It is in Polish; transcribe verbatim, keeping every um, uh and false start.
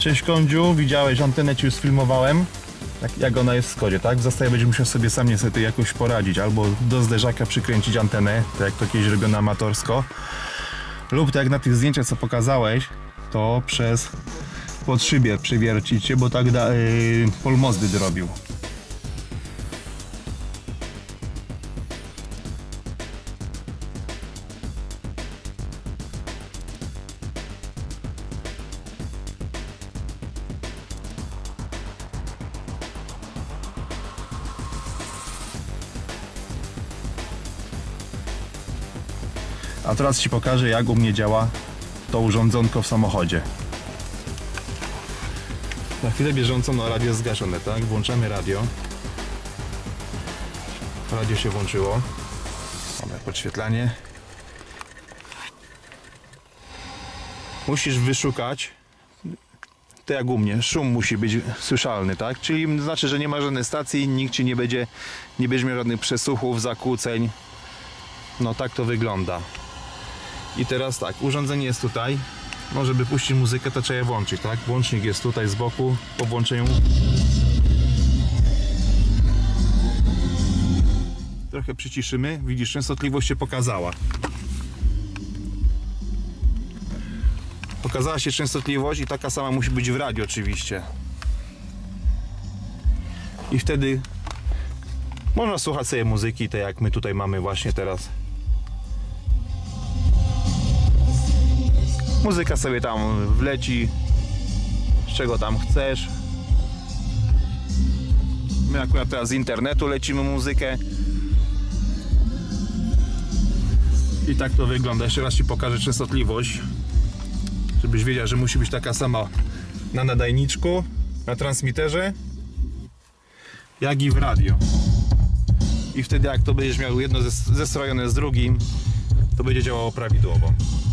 Cześć Kądziu, widziałeś antenę, ci już sfilmowałem. Jak, jak ona jest w Skodzie, tak? W zastawie będziesz musiał sobie sam niestety jakoś poradzić. Albo do zderzaka przykręcić antenę, tak jak to kiedyś robione amatorsko. Lub tak jak na tych zdjęciach co pokazałeś, to przez podszybie przywiercić się, bo tak da, yy, polmozdy zrobił. A teraz ci pokażę, jak u mnie działa to urządzonko w samochodzie. Na chwilę bieżącą no, radio jest zgaszone, tak? Włączamy radio. Radio się włączyło. Mamy podświetlanie. Musisz wyszukać, to jak u mnie, szum musi być słyszalny, tak? Czyli znaczy, że nie ma żadnej stacji, nikt ci nie będzie, nie będzie miał żadnych przesłuchów, zakłóceń. No tak to wygląda. I teraz tak, urządzenie jest tutaj. No, żeby puścić muzykę, to trzeba je włączyć, tak? Włącznik jest tutaj z boku. Po włączeniu trochę przyciszymy. Widzisz, częstotliwość się pokazała. Pokazała się częstotliwość i taka sama musi być w radiu oczywiście. I wtedy można słuchać sobie muzyki, tak jak my tutaj mamy właśnie teraz. Muzyka sobie tam wleci, z czego tam chcesz. My akurat teraz z internetu lecimy muzykę. I tak to wygląda. Jeszcze raz ci pokażę częstotliwość, żebyś wiedział, że musi być taka sama na nadajniczku, na transmiterze, jak i w radio. I wtedy jak to będziesz miał jedno zestrojone z drugim, to będzie działało prawidłowo.